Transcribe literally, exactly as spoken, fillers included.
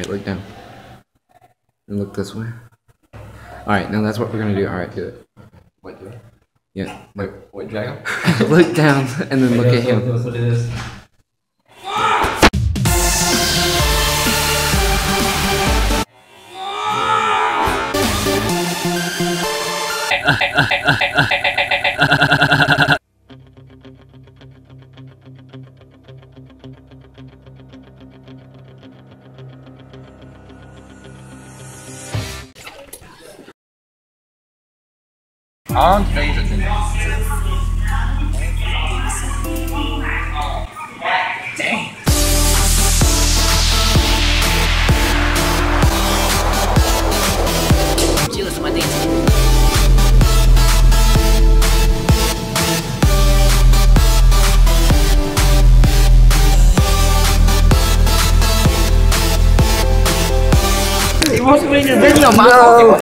Alright, look down. And look this way. Alright, now that's what we're gonna do. Alright, do it. What, do it? Yeah. Wait, what, drag him? Look down and then look at him. Let's do this. On Dayz again. Dang. Jealous of my Dayz. He wants to be in your video, man. No.